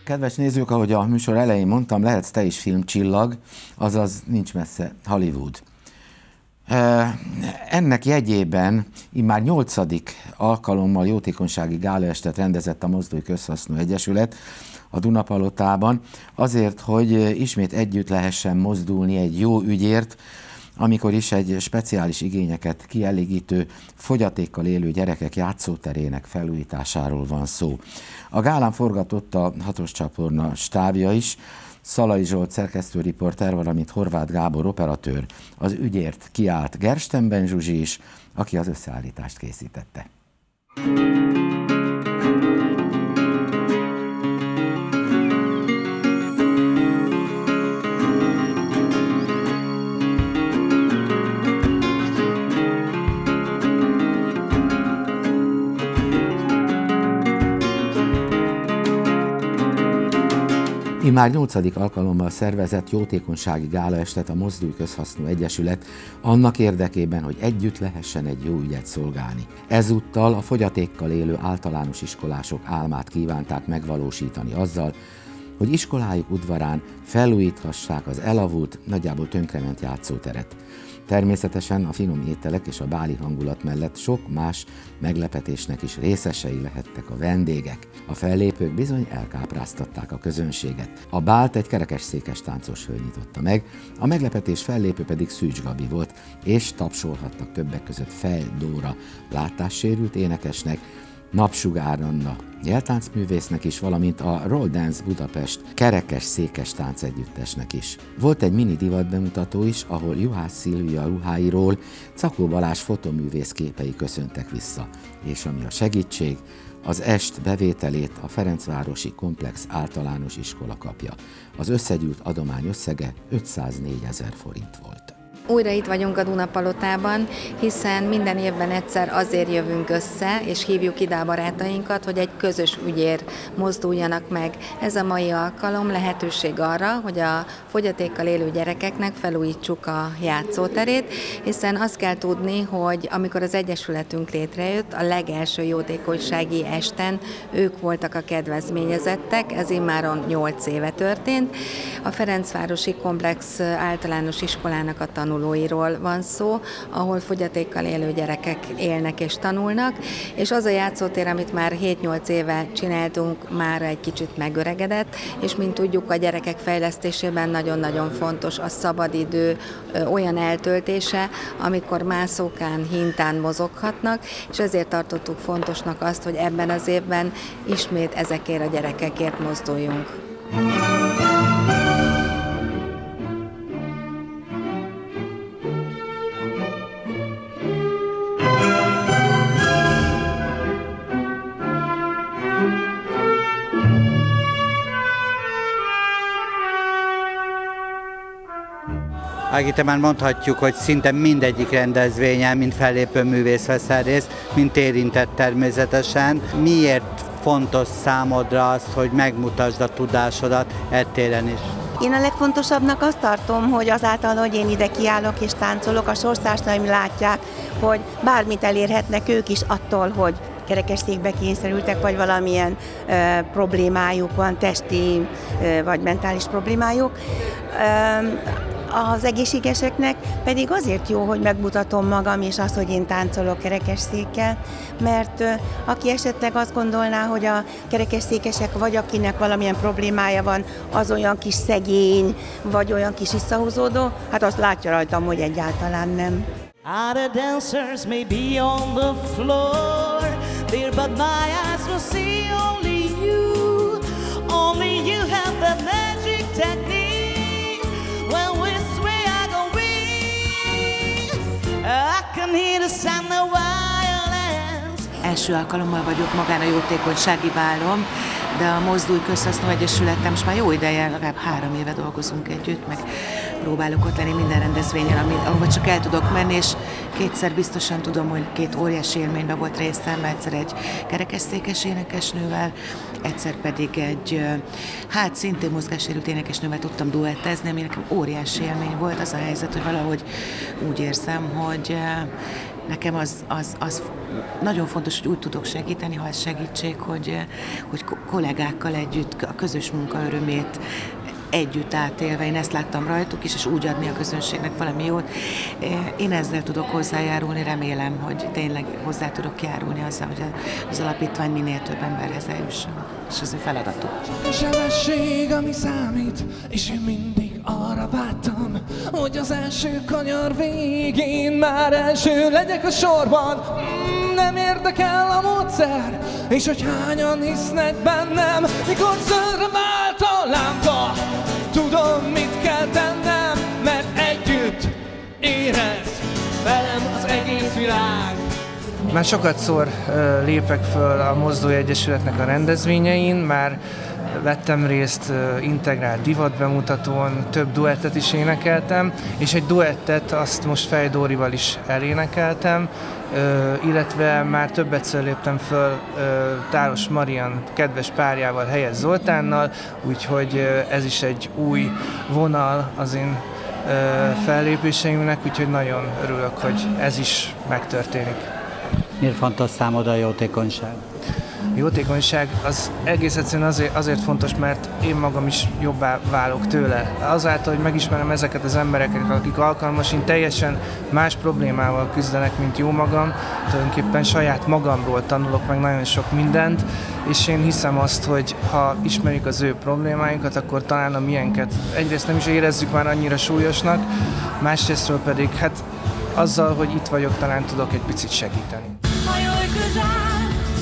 Kedves nézők, ahogy a műsor elején mondtam, lehetsz te is filmcsillag, azaz nincs messze Hollywood. Ennek jegyében immár 8. alkalommal jótékonysági gálaestet rendezett a Mozdulj Közhasznú Egyesület a Dunapalotában, azért, hogy ismét együtt lehessen mozdulni egy jó ügyért, amikor is egy speciális igényeket kielégítő, fogyatékkal élő gyerekek játszóterének felújításáról van szó. A gálán forgatott a 6-os csatorna stábja is, Szalai Zsolt szerkesztőriporter, valamint Horváth Gábor operatőr. Az ügyért kiállt Gerstenben Zsuzsi is, aki az összeállítást készítette. Immár 8. alkalommal szervezett jótékonysági gálaestet a Mozdulj Közhasznú Egyesület annak érdekében, hogy együtt lehessen egy jó ügyet szolgálni. Ezúttal a fogyatékkal élő általános iskolások álmát kívánták megvalósítani azzal, hogy iskolájuk udvarán felújíthassák az elavult, nagyjából tönkrement játszóteret. Természetesen a finom ételek és a báli hangulat mellett sok más meglepetésnek is részesei lehettek a vendégek. A fellépők bizony elkápráztatták a közönséget. A bált egy kerekesszékes táncos hölgy nyitotta meg, a meglepetés fellépő pedig Szűcs Gabi volt, és tapsolhattak többek között Fej Dóra látássérült énekesnek, Napsugár Anna jeltáncművésznek is, valamint a Roll Dance Budapest kerekes-székes táncegyüttesnek is. Volt egy mini divatbemutató is, ahol Juhász Szilvia ruháiról Cakó Balázs fotoművész képei köszöntek vissza, és ami a segítség, az est bevételét a Ferencvárosi Komplex Általános Iskola kapja. Az összegyűjt adomány összege 504 000 forint volt. Újra itt vagyunk a Dunapalotában, hiszen minden évben egyszer azért jövünk össze, és hívjuk ide a barátainkat, hogy egy közös ügyért mozduljanak meg. Ez a mai alkalom lehetőség arra, hogy a fogyatékkal élő gyerekeknek felújítsuk a játszóterét, hiszen azt kell tudni, hogy amikor az Egyesületünk létrejött, a legelső jótékonysági esten ők voltak a kedvezményezettek, ez immáron 8 éve történt. A Ferencvárosi Komplex Általános Iskolának a tanulóiról van szó, ahol fogyatékkal élő gyerekek élnek és tanulnak, és az a játszótér, amit már 7-8 éve csináltunk, már egy kicsit megöregedett, és mint tudjuk, a gyerekek fejlesztésében nagyon-nagyon fontos a szabadidő olyan eltöltése, amikor mászókán, hintán mozoghatnak, és ezért tartottuk fontosnak azt, hogy ebben az évben ismét ezekért a gyerekekért mozduljunk. Ági, már mondhatjuk, hogy szinte mindegyik rendezvényen, mint fellépő művész veszel részt, mint érintett természetesen. Miért fontos számodra az, hogy megmutasd a tudásodat ettéren is? Én a legfontosabbnak azt tartom, hogy azáltal, hogy én ide kiállok és táncolok, a sorstársaim látják, hogy bármit elérhetnek ők is attól, hogy kerekesszékbe kényszerültek, vagy valamilyen problémájuk van, testi vagy mentális problémájuk. Az egészségeseknek pedig azért jó, hogy megmutatom magam, és az, hogy én táncolok kerekesszékkel, mert aki esetleg azt gondolná, hogy a kerekesszékesek vagy akinek valamilyen problémája van, az olyan kis szegény, vagy olyan kis visszahúzódó, hát azt látja rajtam, hogy egyáltalán nem. Other dancers may be on the floor, dear, but my eyes will see only you. Only you have that magic technique. When we sway, I go weak. I can hear the sound of violence. Első alkalommal vagyok magán a jótékonysági bálon, de a Mozdulj Közhasznú Egyesülettel most már jó ideje, legalább 3 éve dolgozunk együtt, meg próbálok ott lenni minden rendezvényen, ahova csak el tudok menni, és kétszer biztosan tudom, hogy 2 óriási élményben volt részem, egyszer egy kerekesszékes énekesnővel, egyszer pedig egy, szintén mozgássérült énekesnővel tudtam duettezni, ami nekem óriási élmény volt. Az a helyzet, hogy valahogy úgy érzem, hogy nekem az nagyon fontos, hogy úgy tudok segíteni, ha ez segítség, hogy kollégákkal együtt a közös munka örömét együtt átélve, én ezt láttam rajtuk is, és úgy adni a közönségnek valami jót. Én ezzel tudok hozzájárulni, remélem, hogy tényleg hozzá tudok járulni azzal, hogy az alapítvány minél több emberhez eljusson, és az ő feladatuk. A sebesség, ami számít, és én mindig arra vártam, hogy az első kanyar végén már első legyek a sorban. Nem érdekel a módszer, és hogy hányan hisznek bennem, mikor zöldre vált a lámpa. Tudom, mit kell tennem, mert együtt érez velem az egész világ. Már sokatszor lépek föl a Mozdói Egyesületnek a rendezvényein, már vettem részt integrált divatbemutatón, több duettet is énekeltem, és egy duettet azt most Fej Dórival is elénekeltem, illetve már többetszer léptem föl Tálos Marian kedves párjával, Helyes Zoltánnal, úgyhogy ez is egy új vonal az én fellépéseimnek, úgyhogy nagyon örülök, hogy ez is megtörténik. Miért fontos számodra a jótékonyság? A jótékonyság az egész egyszerűen azért fontos, mert én magam is jobbá válok tőle. Azáltal, hogy megismerem ezeket az embereket, akik alkalmasin teljesen más problémával küzdenek, mint jó magam, tulajdonképpen saját magamról tanulok meg nagyon sok mindent, és én hiszem azt, hogy ha ismerjük az ő problémáinkat, akkor talán a miénket egyrészt nem is érezzük már annyira súlyosnak, másrésztről pedig hát azzal, hogy itt vagyok, talán tudok egy picit segíteni. Hajolj közel,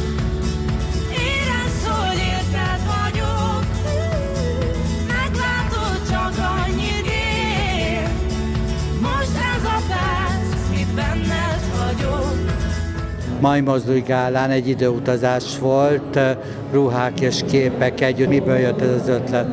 érezd, hogy érted vagyok, meglátod, csak annyit ér, most ez a perc, mit benned vagyok. Mai Mozdói Gálán egy időutazás volt, ruhák és képek együtt. Miből jött ez az ötlet?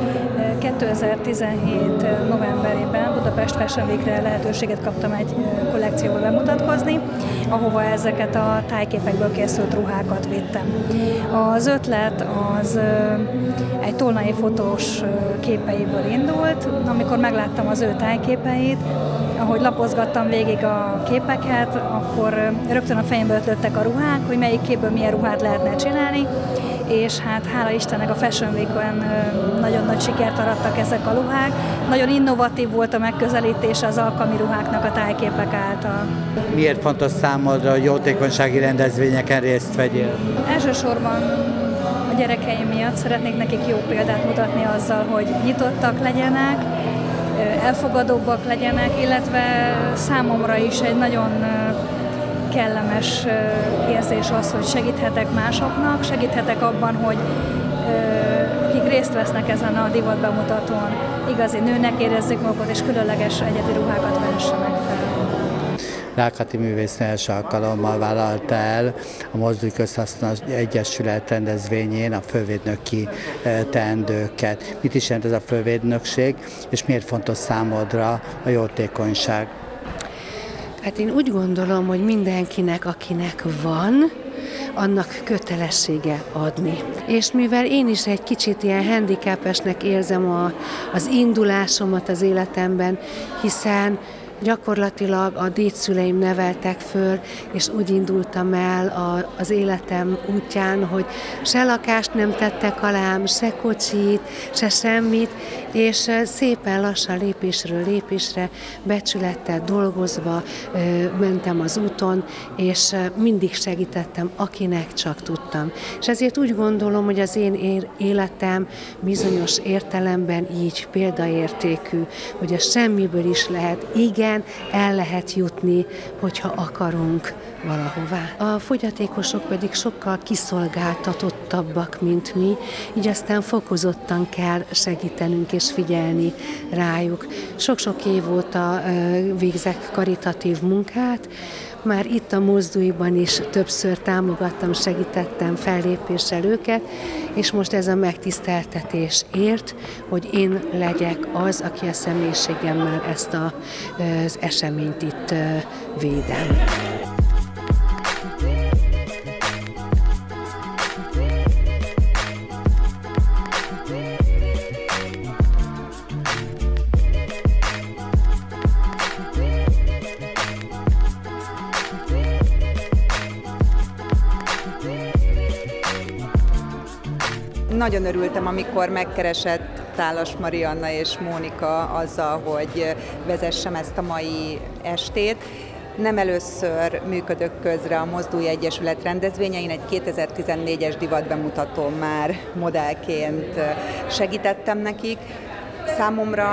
2017 novemberében Budapest Fashion Weekre lehetőséget kaptam egy kollekcióba bemutatkozni, ahova ezeket a tájképekből készült ruhákat vittem. Az ötlet az egy tolnai fotós képeiből indult, amikor megláttam az ő tájképeit, ahogy lapozgattam végig a képeket, akkor rögtön a fejembe ötlöttek a ruhák, hogy melyik képből milyen ruhát lehetne csinálni, és hát hála Istennek a Fashion Week-on nagyon nagy sikert arattak ezek a ruhák. Nagyon innovatív volt a megközelítése az alkalmi ruháknak a tájképek által. Miért fontos számodra, hogy jótékonysági rendezvényeken részt vegyél? Elsősorban a gyerekeim miatt szeretnék nekik jó példát mutatni azzal, hogy nyitottak legyenek, elfogadóbbak legyenek, illetve számomra is egy nagyon kellemes érzés az, hogy segíthetek másoknak, segíthetek abban, hogy akik részt vesznek ezen a divatbemutatón, igazi nőnek érezzék magukat, és különleges egyedi ruhákat vessenek fel. Rákati művésznő első alkalommal vállalta el a Mozdói Közhasznú Egyesület rendezvényén a fővédnöki teendőket. Mit is jelent ez a fővédnökség, és miért fontos számodra a jótékonyság? Hát én úgy gondolom, hogy mindenkinek, akinek van, annak kötelessége adni. És mivel én is egy kicsit ilyen handicapesnek érzem az indulásomat az életemben, hiszen gyakorlatilag a dédszüleim neveltek föl, és úgy indultam el az életem útján, hogy se lakást nem tettek alám, se kocsit, se semmit, és szépen lassan lépésről lépésre, becsülettel dolgozva mentem az úton, és mindig segítettem, akinek csak tudtam. És ezért úgy gondolom, hogy az én életem bizonyos értelemben így példaértékű, hogy a semmiből is lehet, igen, el lehet jutni, hogyha akarunk valahová. A fogyatékosok pedig sokkal kiszolgáltatottabbak, mint mi, így aztán fokozottan kell segítenünk és figyelni rájuk. Sok-sok év óta végzek karitatív munkát, már itt a Mozdóiban is többször támogattam, segítettem fellépéssel őket, és most ez a megtiszteltetés ért, hogy én legyek az, aki a személyiségemmel ezt az eseményt itt védem. nagyon örültem, amikor megkeresett Tálas Marianna és Mónika azzal, hogy vezessem ezt a mai estét. Nem először működök közre a Mozdulj Egyesület rendezvényein, egy 2014-es divatbemutatón már modellként segítettem nekik. Számomra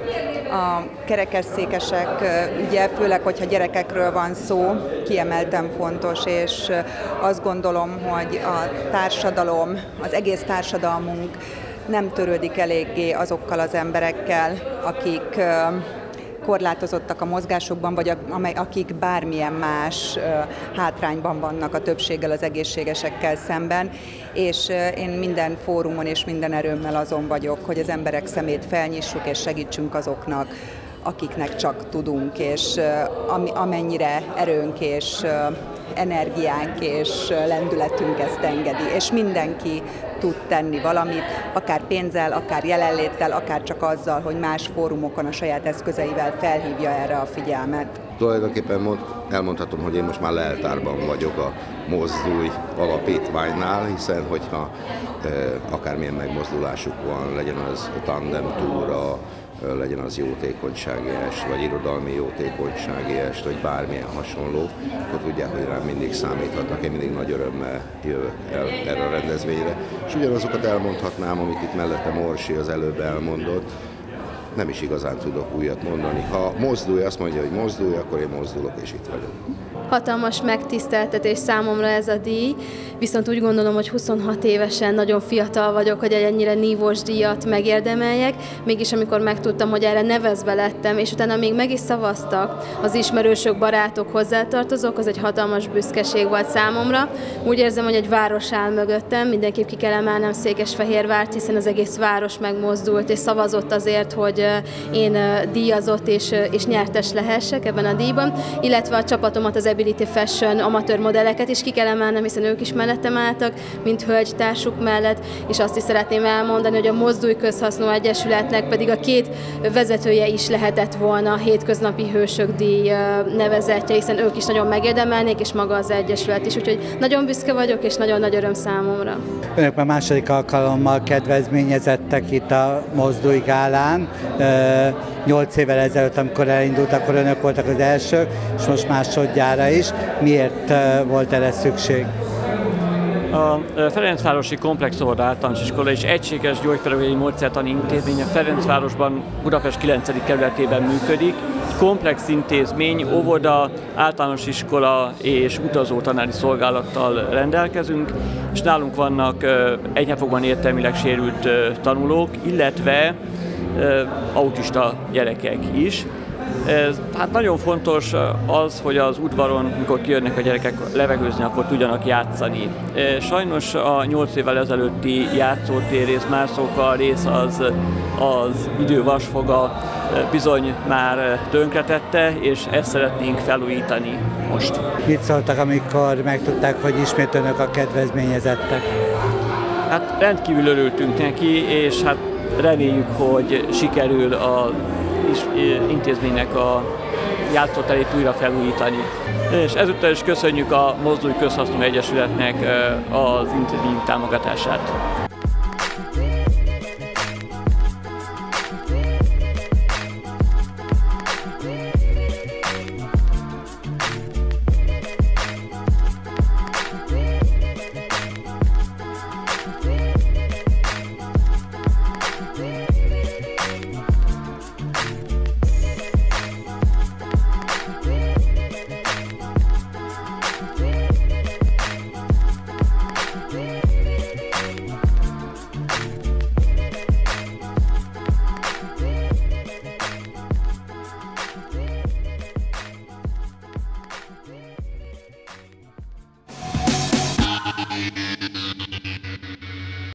a kerekesszékesek ügye, főleg, hogyha gyerekekről van szó, kiemelten fontos, és azt gondolom, hogy a társadalom, az egész társadalmunk nem törődik eléggé azokkal az emberekkel, akik korlátozottak a mozgásukban, vagy akik bármilyen más hátrányban vannak a többséggel, az egészségesekkel szemben, és én minden fórumon és minden erőmmel azon vagyok, hogy az emberek szemét felnyissuk és segítsünk azoknak, akiknek csak tudunk, és amennyire erőnk és energiánk és lendületünk ezt engedi, és mindenki tud tenni valamit, akár pénzzel, akár jelenléttel, akár csak azzal, hogy más fórumokon a saját eszközeivel felhívja erre a figyelmet. Tulajdonképpen elmondhatom, hogy én most már leltárban vagyok a Mozdulj alapítványnál, hiszen hogyha akármilyen megmozdulásuk van, legyen az a tandem túra, legyen az jótékonysági est, vagy irodalmi jótékonysági est, vagy bármilyen hasonló, akkor tudják, hogy rám mindig számíthatnak. Én mindig nagy örömmel jövök el erre a rendezvényre. És ugyanazokat elmondhatnám, amit itt mellettem Orsi az előbb elmondott, nem is igazán tudok újat mondani. Ha Mozdulj azt mondja, hogy mozdulj, akkor én mozdulok, és itt vagyok. Hatalmas megtiszteltetés számomra ez a díj, viszont úgy gondolom, hogy 26 évesen nagyon fiatal vagyok, hogy egy ennyire nívós díjat megérdemeljek, mégis amikor megtudtam, hogy erre nevezve lettem, és utána még meg is szavaztak az ismerősök, barátok, hozzátartozók, az egy hatalmas büszkeség volt számomra. Úgy érzem, hogy egy város áll mögöttem, mindenképp ki kell emelnem Székesfehérvárt, hiszen az egész város megmozdult, és szavazott azért, hogy én díjazott és nyertes lehessek ebben a díjban, illetve a csapatomat, az Ability Fashion amatőr modelleket is ki kell emelnem, hiszen ők is mellettem álltak, mint hölgytársuk mellett, és azt is szeretném elmondani, hogy a Mozdulj Közhasznú Egyesületnek pedig a két vezetője is lehetett volna a Hétköznapi Hősök díj nevezetje, hiszen ők is nagyon megérdemelnék, és maga az Egyesület is, úgyhogy nagyon büszke vagyok, és nagyon nagy öröm számomra. Önök már második alkalommal kedvezményezettek itt a Mozdulj Gálán. 8 évvel ezelőtt, amikor elindult, akkor önök voltak az elsők, és most másodjára is. Miért volt erre szükség? A Ferencvárosi Komplex Óvoda Általános Iskola és egységes gyógypedagógiai módszertani intézmény a Ferencvárosban, Budapest 9. kerületében működik. Komplex intézmény, óvoda, általános iskola és utazó tanári szolgálattal rendelkezünk, és nálunk vannak enyhefogban értelmileg sérült tanulók, illetve autista gyerekek is. Hát nagyon fontos az, hogy az udvaron, mikor kijönnek a gyerekek levegőzni, akkor tudjanak játszani. Sajnos a 8 évvel ezelőtti játszótér mászóka rész az idő vasfoga bizony már tönkretette, és ezt szeretnénk felújítani most. Mit szóltak, amikor megtudták, hogy ismét önök a kedvezményezettek? Hát rendkívül örültünk neki, és hát reméljük, hogy sikerül az intézménynek a játszóterét újra felújítani. És ezúttal is köszönjük a Mozdulj Közhasznú Egyesületnek az intézmény támogatását.